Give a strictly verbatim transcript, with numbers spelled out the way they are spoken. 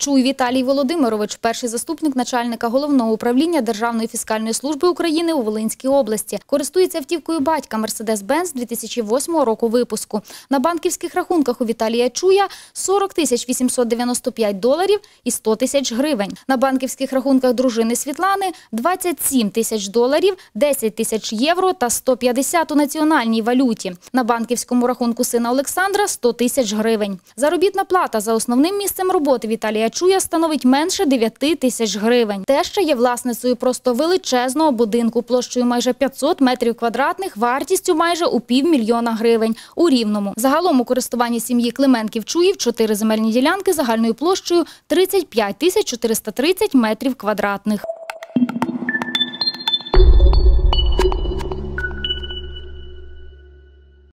Чуй Віталій Володимирович – перший заступник начальника Головного управління Державної фіскальної служби України у Волинській області. Користується автівкою батька Мерседес-Бенц дві тисячі восьмого року випуску. На банківських рахунках у Віталія Чуя сорок тисяч вісімсот дев'яносто п'ять доларів і сто тисяч гривень. На банківських рахунках дружини Світлани – двадцять сім тисяч доларів, десять тисяч євро та сто п'ятдесят у національній валюті. На банківському рахунку сина Олександра – сто тисяч гривень. Заробітна плата за основним місцем роботи Віталія Чуя становить менше дев'яти тисяч гривень. Теща є власницею просто величезного будинку площею майже п'ятсот метрів квадратних, вартістю майже у півмільйона гривень у Рівному. Загалом у користуванні сім'ї Клименків-Чуїв чотири земельні ділянки загальною площею тридцять п'ять тисяч чотириста тридцять метрів квадратних.